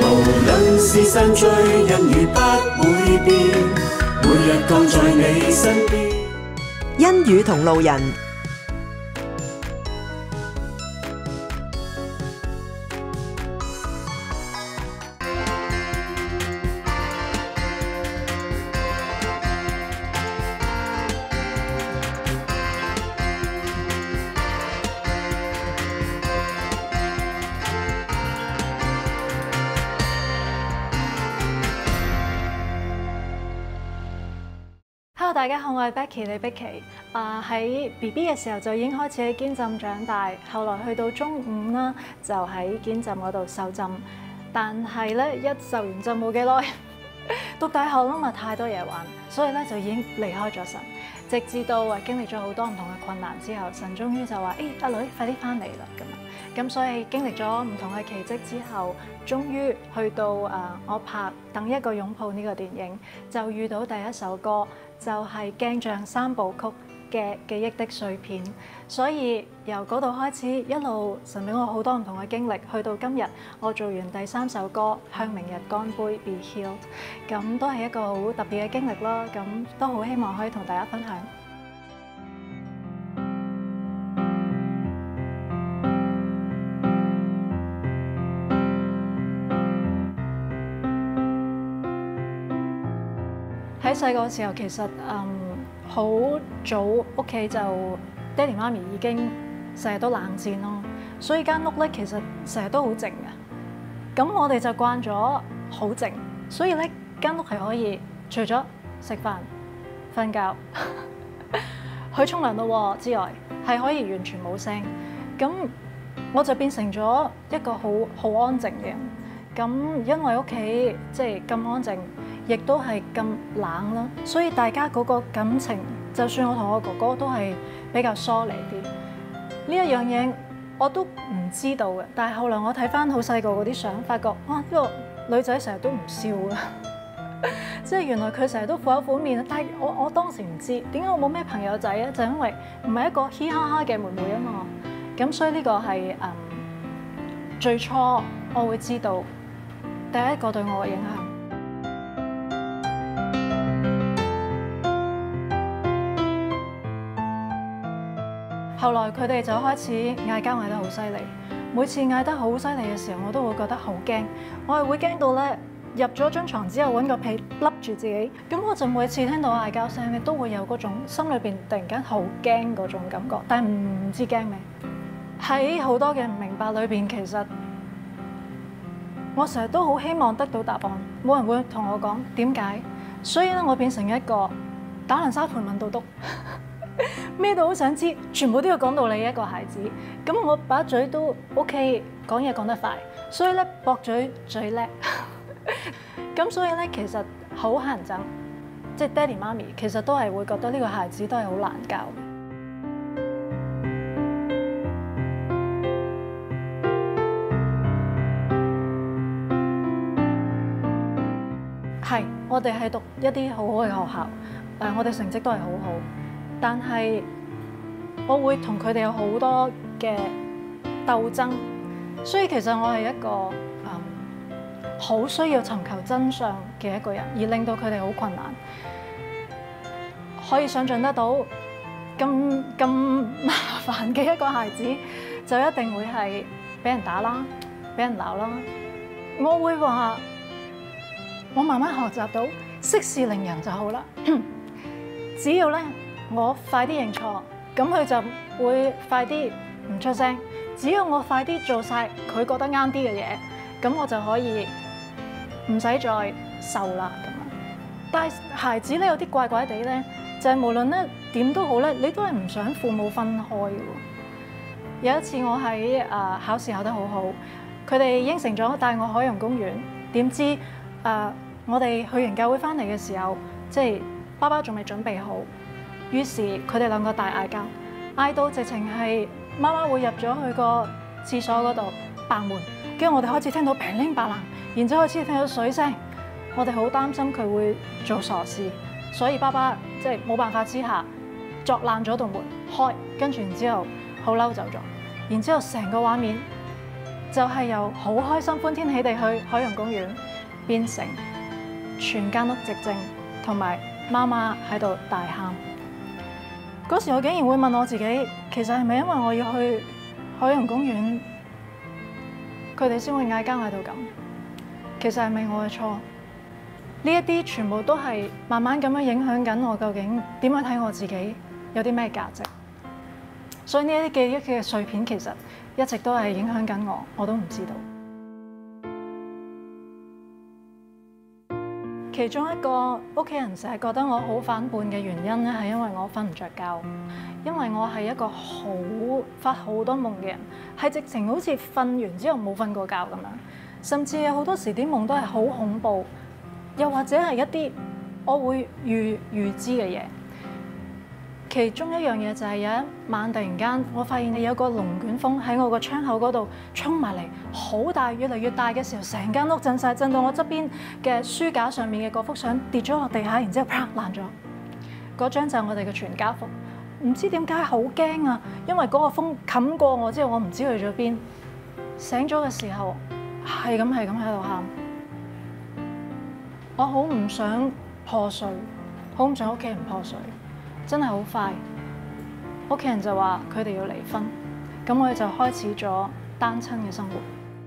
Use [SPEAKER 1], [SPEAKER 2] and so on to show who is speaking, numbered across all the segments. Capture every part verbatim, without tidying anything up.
[SPEAKER 1] 無論是散聚，人如不會變，每日都在你身邊。
[SPEAKER 2] 欣宇同路人。
[SPEAKER 3] Hello， 大家好，我係 Becky 李碧琪。啊、呃，喺 B B 嘅時候就已經開始喺堅浸長大，後來去到中五啦，就喺堅浸嗰度受浸。但係咧，一受完浸冇幾耐，讀大學啦嘛，太多嘢玩，所以咧就已經離開咗神。直至到啊經歷咗好多唔同嘅困難之後，神終於就話：誒、欸，阿女，快啲翻嚟啦！咁啊，咁所以經歷咗唔同嘅奇蹟之後，終於去到啊、呃、我拍《等一個擁抱》呢個電影，就遇到第一首歌。就係鏡像三部曲嘅記憶的碎片，所以由嗰度開始一路神俾我好多唔同嘅經歷，去到今日我做完第三首歌《向明日乾杯 Be Healed》，咁都係一個好特別嘅經歷啦，咁都好希望可以同大家分享。喺細個嘅時候，其實嗯好早屋企就爹哋媽咪已經成日都冷戰咯，所以間屋咧其實成日都好靜嘅。咁我哋就慣咗好靜，所以咧間屋係可以除咗食飯、瞓覺、去沖涼咯之外，係可以完全冇聲。咁我就變成咗一個好好安靜嘅人。咁因為屋企即係咁安靜，亦都係咁冷啦，所以大家嗰個感情，就算我同我哥哥都係比較疏離啲。呢一樣嘢我都唔知道嘅，但係後來我睇翻好細個嗰啲相，發覺哇，呢個女仔成日都唔笑嘅，即係原來佢成日都苦口苦面。但係我我當時唔知點解我冇咩朋友仔啊，就因為唔係一個嘻哈哈嘅妹妹啊嘛。咁所以呢個係嗯最初我會知道第一個對我嘅影響。後來佢哋就開始嗌交，嗌得好犀利。每次嗌得好犀利嘅時候，我都會覺得好驚。我係會驚到咧，入咗張床之後揾個被笠住自己。咁我就每次聽到嗌交聲咧，都會有嗰種心裏邊突然間好驚嗰種感覺，但係唔知驚咩。喺好多嘅唔明白裏邊，其實我成日都好希望得到答案，冇人會同我講點解。所以咧，我變成一個打爛沙盤問到篤。咩都好想知，全部都要講道理一個孩子。咁我把嘴都 OK， 講嘢講得快，所以咧駁嘴最叻。咁所以咧其實好乞人憎，即係爹哋媽咪其實都係會覺得呢個孩子都係好難教。係，我哋係讀一啲好好嘅學校，誒，我哋成績都係好好。但係我會同佢哋有好多嘅鬥爭，所以其實我係一個嗯好需要尋求真相嘅一個人，而令到佢哋好困難。可以想像得到咁咁麻煩嘅一個孩子，就一定會係俾人打啦，俾人鬧啦。我會話我慢慢學習到息事寧人就好啦，只要咧。我快啲認錯，咁佢就會快啲唔出聲。只要我快啲做晒佢覺得啱啲嘅嘢，咁我就可以唔使再受啦咁樣。但係孩子咧有啲怪怪地咧，就係、是、無論咧點都好咧，你都係唔想父母分開嘅。有一次我喺誒、呃、考試考得好好，佢哋應承咗帶我海洋公園，點知誒、呃、我哋去完教會翻嚟嘅時候，即係爸爸仲未準備好。於是佢哋兩個大嗌交，嗌到直情係媽媽會入咗去個廁所嗰度閂門，跟住我哋開始聽到乒鈴乓啷，然之後開始聽到水聲，我哋好擔心佢會做傻事，所以爸爸即係冇辦法之下鑿爛咗道門開，跟住然之後好嬲走咗，然之後成個畫面就係由好開心歡天喜地去海洋公園，變成全間屋寂靜，同埋媽媽喺度大喊。嗰時我竟然會問我自己，其實係咪因為我要去海洋公園，佢哋先會嗌交嗌到咁？其實係咪我嘅錯？呢一啲全部都係慢慢咁樣影響緊我，究竟點樣睇我自己，有啲咩價值？所以呢一啲記憶嘅碎片，其實一直都係影響緊我，我都唔知道。其中一個屋企人成日覺得我好反叛嘅原因咧，係因為我瞓唔着覺，因為我係一個好發好多夢嘅人，係直情好似瞓完之後冇瞓過覺咁樣，甚至有好多時啲夢都係好恐怖，又或者係一啲我會預預知嘅嘢。其中一樣嘢就係有一晚突然間，我發現有個龍捲風喺我個窗口嗰度衝埋嚟，好大，越嚟越大嘅時候，成間屋震晒，震到我側邊嘅書架上面嘅嗰幅相跌咗落地下，然之後啪爛咗。嗰張就係我哋嘅全家福。唔知點解好驚啊！因為嗰個風冚過我之後，我唔知去咗邊。醒咗嘅時候係咁係咁喺度喊，我好唔想破碎，好唔想屋企人破碎。真係好快，屋企人就話佢哋要離婚，咁我哋就開始咗單親嘅生活。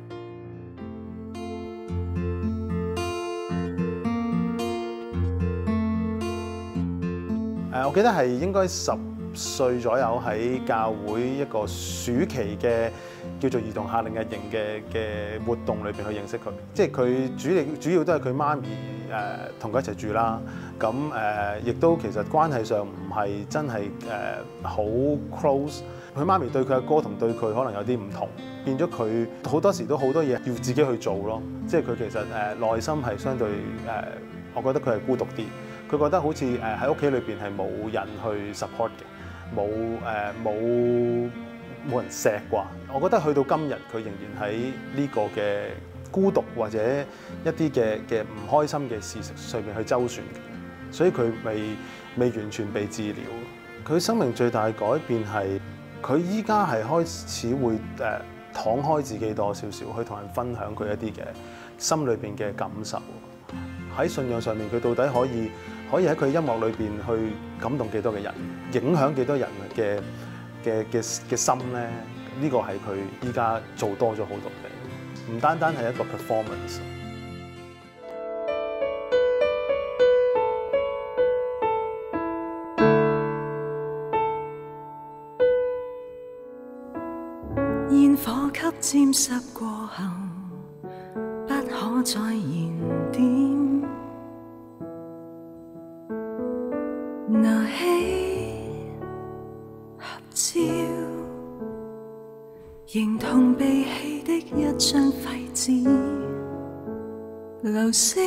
[SPEAKER 4] 誒，我記得係應該十歲左右喺教會一個暑期嘅叫做兒童夏令日營嘅嘅活動裏邊去認識佢，即係佢主力主要都係佢媽咪誒同佢一齊住啦。咁誒亦都其實關係上唔係真係誒好 close。佢媽咪對佢阿哥同對佢可能有啲唔同，變咗佢好多時都好多嘢要自己去做咯。即係佢其實誒內心係相對誒，我覺得佢係孤獨啲。佢覺得好似誒喺屋企裏邊係冇人去 support 嘅，冇誒冇冇人錫啩。我覺得去到今日，佢仍然喺呢個嘅孤獨或者一啲嘅嘅唔開心嘅事實上面去周旋，所以佢未未完全被治療。佢生命最大嘅改變係佢依家係開始會誒敞開自己多少少，去同人分享佢一啲嘅心裏邊嘅感受。喺信仰上面，佢到底可以可以喺佢音樂裏邊去感動幾多嘅人，影響幾多人嘅嘅嘅嘅心咧？呢個係佢依家做多咗好多嘅，唔單單係一個 performance。
[SPEAKER 1] 煙火給沾濕過後，不可再燃點。拿起合照，形同被棄的一張廢紙，流星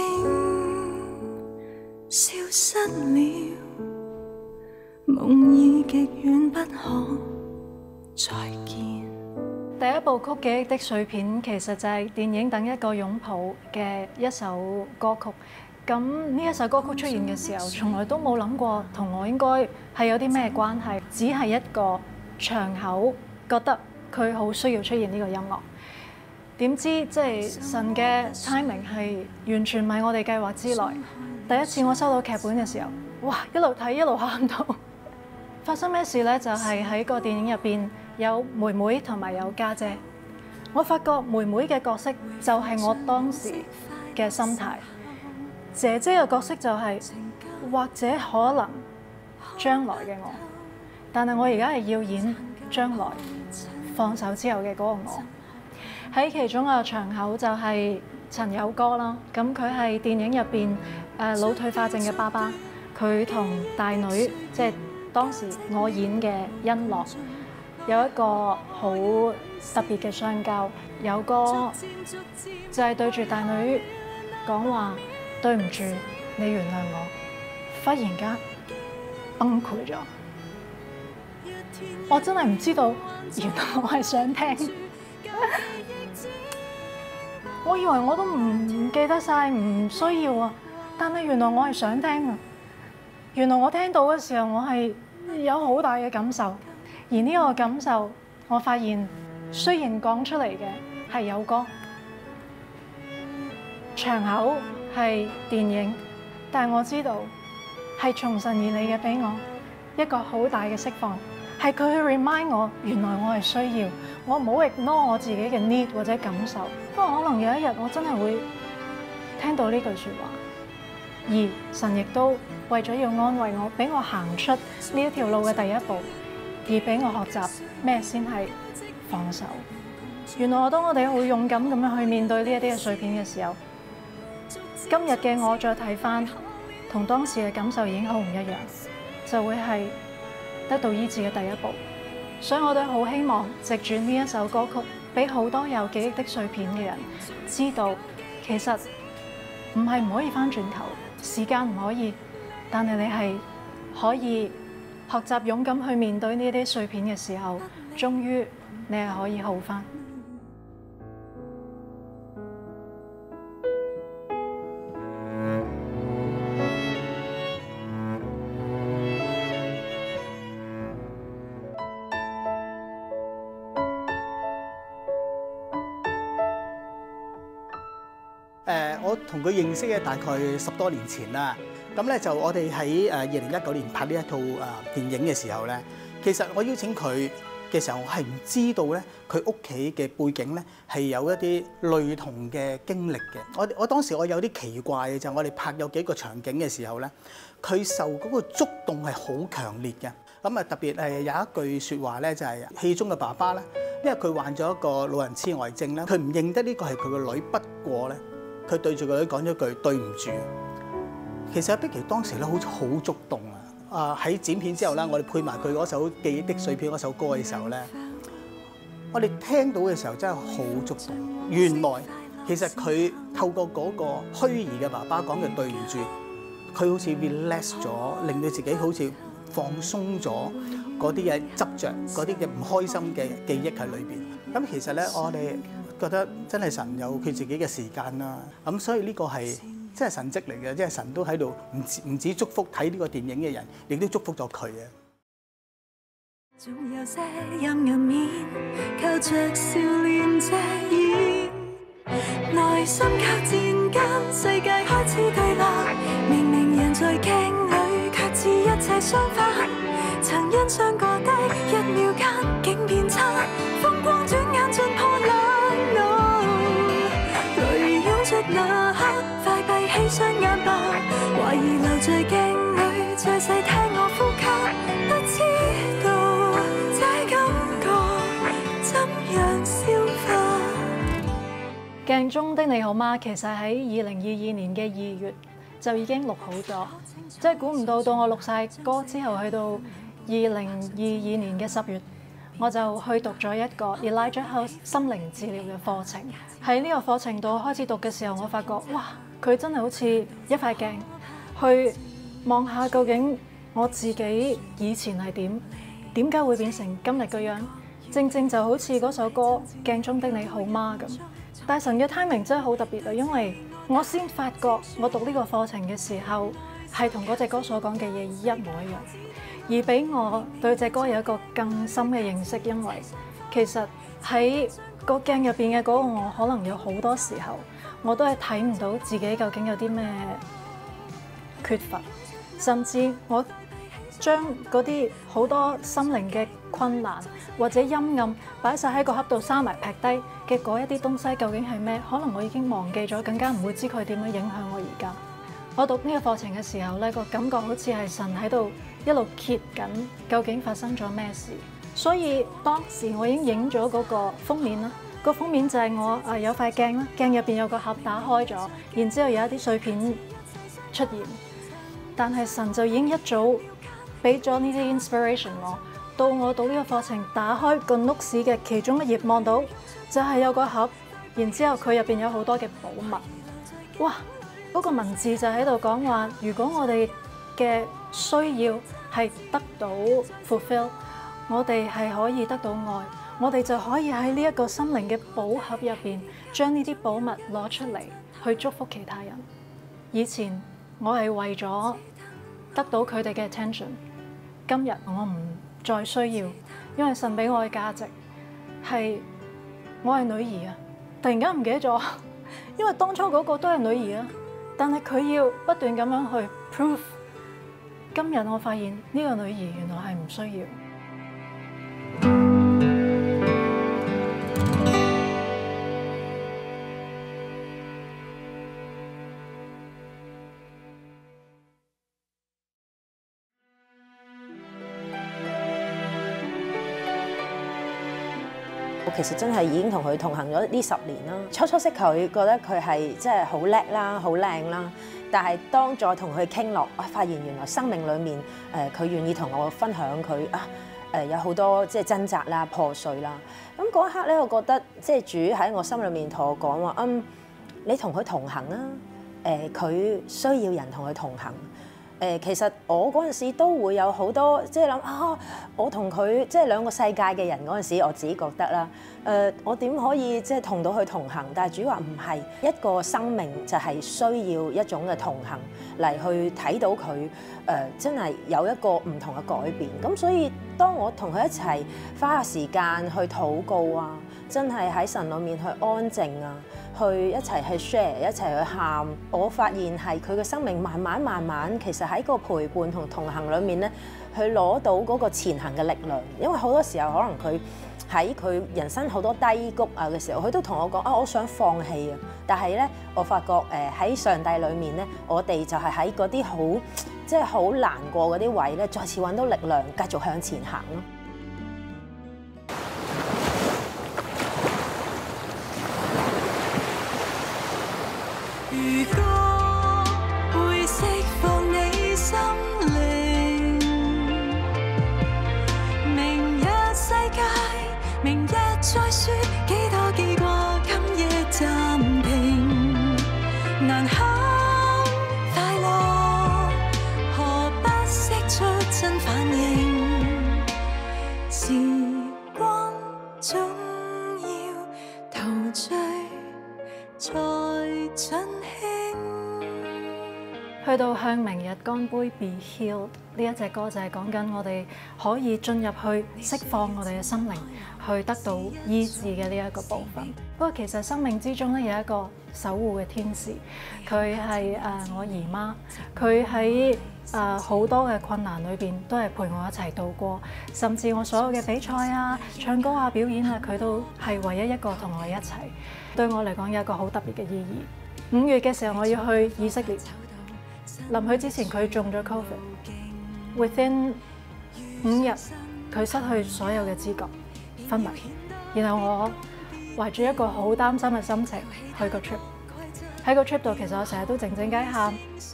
[SPEAKER 1] 消失了，夢已極遠，不可再見。
[SPEAKER 3] 第一部曲《記憶的碎片》其實就係電影《等一個擁抱》嘅一首歌曲。咁呢一首歌曲出現嘅時候，從來都冇諗過同我應該係有啲咩關係，只係一個場口覺得佢好需要出現呢個音樂。點知即係神嘅 timing 係完全唔係我哋計劃之內。第一次我收到劇本嘅時候，哇！一路睇一路喊到。發生咩事呢？就係喺個電影入邊有妹妹同埋有家姐。我發覺妹妹嘅角色就係我當時嘅心態。姐姐嘅角色就係、是、或者可能將來嘅我，但係我而家係要演將來放手之後嘅嗰個我。喺其中一個場口就係陳友歌啦，咁佢係電影入邊誒腦退化症嘅爸爸，佢同大女即係、就是、當時我演嘅欣樂有一個好特別嘅相交。友歌就係對住大女講話。對唔住，你原諒我。忽然間崩潰咗，我真係唔知道，原來我係想聽。我以為我都唔記得晒，唔需要啊。但係原來我係想聽啊。原來我聽到嘅時候，我係有好大嘅感受。而呢個感受，我發現雖然講出嚟嘅係有歌，場口係電影，但係我知道係從神而嚟嘅，俾我一個好大嘅釋放，係佢去 remind 我，原來我係需要，我唔好 ignore 我自己嘅 need 或者感受，不過可能有一日我真係會聽到呢句説話，而神亦都為咗要安慰我，俾我行出呢一條路嘅第一步，而俾我學習咩先係放手。原來當我哋好勇敢咁樣去面對呢一啲嘅碎片嘅時候，今日嘅我再睇返，同當時嘅感受已經好唔一樣，就會係得到醫治嘅第一步。所以我都好希望藉住呢一首歌曲，俾好多有記憶的碎片嘅人知道，其實唔係唔可以返轉頭，時間唔可以，但係你係可以學習勇敢去面對呢啲碎片嘅時候，終於你係可以好返。
[SPEAKER 5] 誒，我同佢認識嘅大概十多年前啦。咁咧就我哋喺誒二零一九年拍呢一套誒電影嘅時候咧，其實我邀請佢嘅時候，我係唔知道咧佢屋企嘅背景咧係有一啲類同嘅經歷嘅。我我當時我有啲奇怪嘅就係我哋拍有幾個場景嘅時候咧，佢受嗰個觸動係好強烈嘅。咁啊特別係有一句説話咧，就係戲中嘅爸爸咧，因為佢患咗一個老人痴呆症啦，佢唔認得呢個係佢個女，不過咧。佢對住個女講咗句對唔住。其實阿碧琪當時咧好似好觸動啊！啊喺剪片之後咧，我哋配埋佢嗰首記憶的碎片嗰首歌嘅時候咧，我哋聽到嘅時候真係好觸動。原來其實佢透過嗰個虛擬嘅爸爸講嘅對唔住，佢好似 relax 咗，令到自己好似放鬆咗嗰啲嘅執着、嗰啲嘅唔開心嘅記憶喺裏邊。咁其實咧，我哋覺得真係神有佢自己嘅時間啦，咁所以呢個係真係神蹟嚟嘅，即係神都喺度唔止唔止祝福睇呢個電影嘅人，亦都祝福咗佢啊！
[SPEAKER 1] 總有些陰暗面，靠着笑臉遮掩，內心靠戰間，世界開始對立，明明人在鏡裏，卻似一切相反。曾欣賞過的一秒間，竟變差，風光轉眼盡破冷。淚湧出那刻，快閉起雙眼吧。懷疑留在鏡裏，再細聽我呼吸，不知道這感覺怎樣消化。
[SPEAKER 3] 鏡中的你好嗎？其實喺二零二二年嘅二月就已經錄好咗，即係估唔到到我錄晒歌之後，去到二零二二年嘅十月。我就去讀咗一個 Elijah House 心靈治療嘅課程。喺呢個課程度開始讀嘅時候，我發覺哇，佢真係好似一塊鏡，去望下究竟我自己以前係點，點解會變成今日個樣。正正就好似嗰首歌《鏡中的你好嗎》咁。但神嘅 timing 真係好特別啊，因為我先發覺我讀呢個課程嘅時候係同嗰隻歌所講嘅嘢一模一樣。而俾我對隻歌有一個更深嘅認識，因為其實喺個鏡入邊嘅嗰個我，可能有好多時候我都係睇唔到自己究竟有啲咩缺乏，甚至我將嗰啲好多心靈嘅困難或者陰暗擺晒喺個盒度閂埋劈低嘅嗰一啲東西，究竟係咩？可能我已經忘記咗，更加唔會知佢點樣影響我而家。我讀呢個課程嘅時候咧，個感覺好似係神喺度一路揭緊究竟發生咗咩事，所以當時我已經影咗嗰個封面啦。個封面就係我誒有塊鏡啦，鏡入邊有個盒打開咗，然之後有一啲碎片出現。但係神就已經一早俾咗呢啲 inspiration 我，到我讀呢個課程打開個 notes 嘅其中一頁望到，就係有個盒，然之後佢入邊有好多嘅寶物。哇！嗰個文字就喺度講話，如果我哋嘅需要係得到 fulfill， 我哋係可以得到愛，我哋就可以喺呢一個心靈嘅寶盒入邊，將呢啲寶物攞出嚟去祝福其他人。以前我係為咗得到佢哋嘅 attention， 今日我唔再需要，因為神俾我嘅價值係我係女兒啊， 突然間唔記得咗，因為當初嗰個都係女兒啊，但係佢要不斷咁樣去 prove。今日我發現呢個女兒原來係唔需要。
[SPEAKER 6] 我其實真係已經同佢同行咗呢十年啦。初初識佢，覺得佢係即係好叻啦、好靚啦。但係當再同佢傾落，我發現原來生命裡面誒佢願意同我分享佢啊誒有好多即係掙扎啦、破碎啦。咁嗰一刻咧，我覺得即係主喺我心裏面同我講話，嗯，你同佢同行啊。誒，佢需要人同佢同行。誒，其實我嗰陣時都會有好多即係諗啊，我同佢即係兩個世界嘅人嗰陣時，我自己覺得啦。誒，我點可以即係同到佢同行？但係主話唔係，一個生命就係需要一種嘅同行嚟去睇到佢誒，真係有一個唔同嘅改變。咁所以當我同佢一齊花下時間去禱告啊，真係喺神裏面去安靜啊，去一齊去 share， 一齊去喊，我發現係佢嘅生命慢慢慢慢，其實喺個陪伴同同行裏面咧，去攞到嗰個前行嘅力量。因為好多時候可能佢喺佢人生好多低谷啊嘅時候，佢都同我講啊，我想放棄啊。但係咧，我發覺誒喺上帝裏面咧，我哋就係喺嗰啲好即係好難過嗰啲位咧，再次揾到力量，繼續向前行咯。
[SPEAKER 1] 如果會釋放你心靈，明日世界，明日再說幾多記掛，今夜暫停，難堪快樂，何不釋出真反應？時光總要陶醉才盡興。
[SPEAKER 3] 去到向明日乾杯 Be Healed 呢一隻歌就係講緊我哋可以進入去釋放我哋嘅心靈，去得到醫治嘅呢一個部分。不過其實生命之中咧有一個守護嘅天使，佢係誒我姨媽，佢喺誒好多嘅困難裏邊都係陪我一齊度過，甚至我所有嘅比賽啊、唱歌啊、表演啊，佢都係唯一一個同我一齊。對我嚟講有一個好特別嘅意義。五月嘅時候我要去以色列。臨去之前，佢中咗 Covid，within 五日佢失去所有嘅知覺，昏迷。然後我懷住一個好擔心嘅心情去個 trip， 喺個 trip 度其實我成日都靜靜雞喊，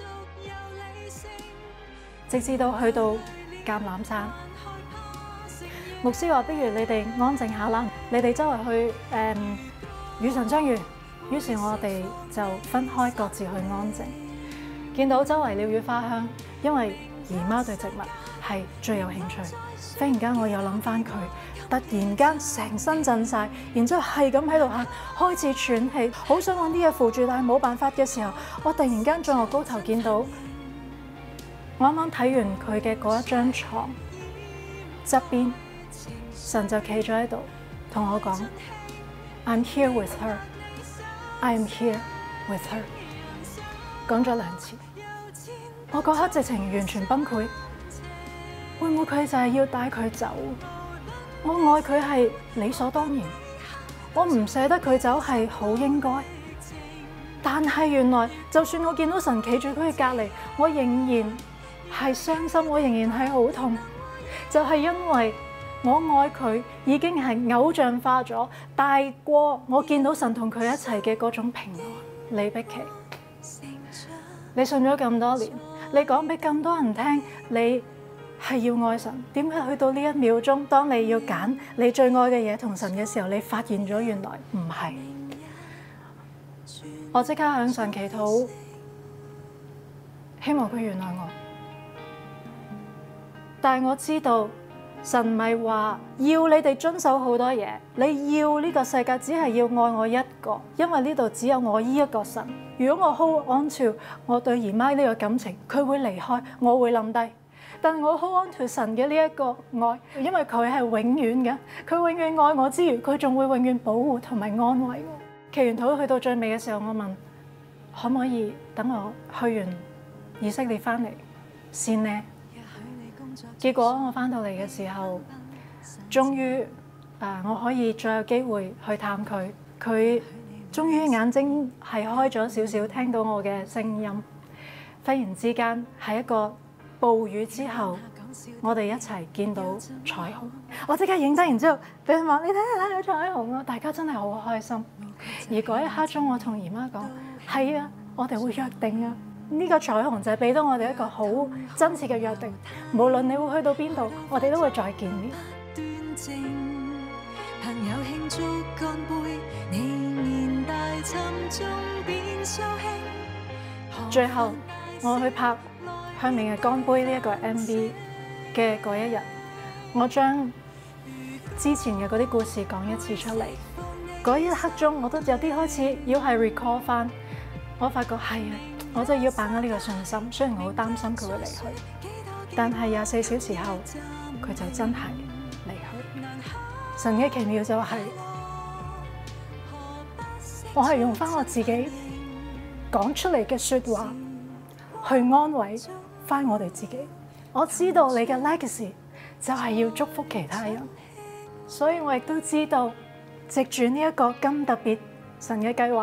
[SPEAKER 3] 直至到去到橄欖山。牧師話：不如你哋安靜下啦，你哋周圍去誒與神相遇。於是我哋就分開各自去安靜。見到周圍鳥語花香，因為姨媽對植物係最有興趣。忽然間我又諗翻佢，突然間成身震晒，然之後係咁喺度喊，開始喘氣，好想揾啲嘢扶住，但係冇辦法嘅時候，我突然間再我高頭見到，我啱啱睇完佢嘅嗰一張床側邊，神就企咗喺度同我講 ：I'm here with her. I'm here with her. 講咗兩次，我嗰刻直情完全崩潰。會唔會佢就係要帶佢走？我愛佢係理所當然，我唔捨得佢走係好應該。但係原來，就算我見到神企住佢嘅隔離，我仍然係傷心，我仍然係好痛。就係因為我愛佢已經係偶像化咗，大過我見到神同佢一齊嘅嗰種平安。李碧琪。你信咗咁多年，你講俾咁多人聽，你係要愛神。點解去到呢一秒鐘，當你要揀你最愛嘅嘢同神嘅時候，你發現咗原來唔係？我即刻向神祈禱，希望佢原諒我。但係我知道神唔係話要你哋遵守好多嘢，你要呢個世界只係要愛我一個，因為呢度只有我呢一個神。如果我 hold on to 我對姨媽呢個感情，佢會離開，我會冧低。但係我 hold on to 神嘅呢一個愛，因為佢係永遠嘅，佢永遠愛我之餘，佢仲會永遠保護同埋安慰我。 祈完禱去到最尾嘅時候，我問可唔可以等我去完以色列翻嚟先呢？結果我翻到嚟嘅時候，終於啊我可以再有機會去探佢，佢終於眼睛係開咗少少，聽到我嘅聲音。忽然之間喺一個暴雨之後，我哋一齊見到彩虹，我即刻影低，然之後俾佢話：你睇下睇下彩虹啊！大家真係好開心。而嗰一刻中，我同姨媽講：係啊，我哋會約定啊！呢個彩虹就係俾到我哋一個好真切嘅約定，無論你會去到邊度，我哋都會再見面。朋友慶祝乾杯，你年大沉重變掃興。最後我去拍《向明日乾杯》呢一個 M V 嘅嗰一日，我將之前嘅嗰啲故事講一次出嚟。嗰一刻中，我都有啲開始要係 recall 翻，我發覺係啊，我真係要把握呢個信心。雖然我好擔心佢會離去，但係廿四小時後佢就真係離去。神嘅奇妙就係、是，我係用翻我自己講出嚟嘅說話去安慰翻我哋自己。我知道你嘅 legacy 就係要祝福其他人，所以我亦都知道藉住呢一個咁特別神嘅計劃，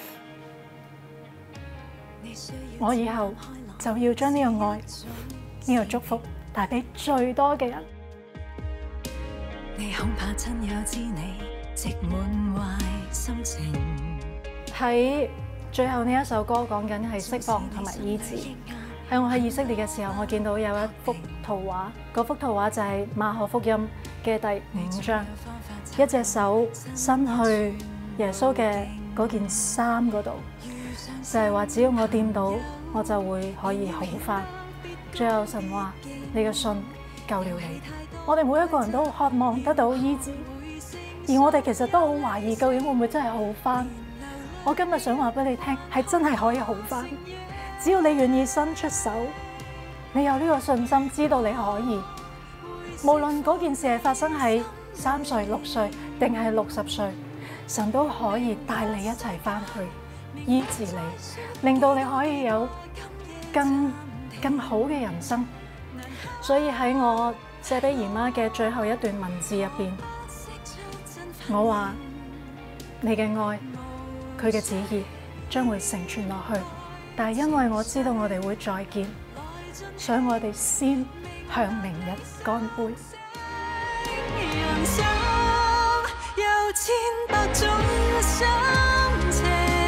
[SPEAKER 3] 我以後就要將呢個愛、呢個祝福帶俾最多嘅人。你恐怕親友知你積滿壞心情。喺最後呢一首歌講緊係釋放同埋醫治。喺我喺以色列嘅時候，我見到有一幅圖畫，嗰幅圖畫就係馬可福音嘅第五章，一隻手伸去耶穌嘅嗰件衫嗰度，就係話只要我掂到，我就會可以好返。最後神話你嘅信救了你。我哋每一個人都渴望得到醫治，而我哋其實都好懷疑究竟會唔會真係好返。我今日想話俾你聽，係真係可以好返。只要你願意伸出手，你有呢個信心，知道你可以。無論嗰件事係發生喺三歲、六歲定係六十歲，神都可以帶你一齊翻去醫治你，令到你可以有更更好嘅人生。所以喺我寫俾姨媽嘅最後一段文字入邊，我話你嘅愛，佢嘅旨意將會成全落去。但係因為我知道我哋會再見，所以我哋先向明日乾杯。人生有千百種心情，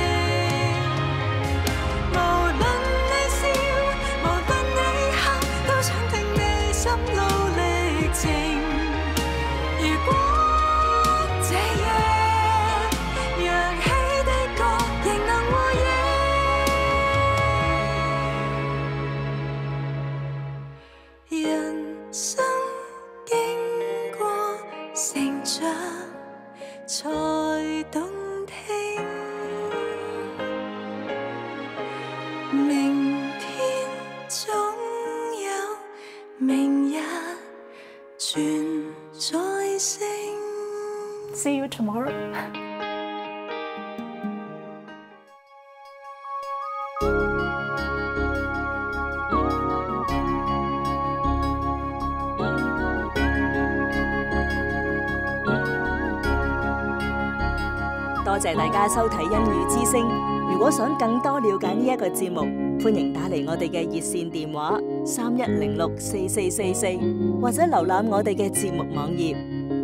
[SPEAKER 3] 無論你笑，無論你喊，都想聽你心路歷程。如果這夜揚起的歌仍能和應，人生經過成長才動聽，明天總有明日存在聲。See you tomorrow.
[SPEAKER 7] 多謝大家收睇《恩語之聲》。如果想更多了解呢一個節目，歡迎打嚟我哋嘅熱線電話三一零六四四四四，或者瀏覽我哋嘅節目網頁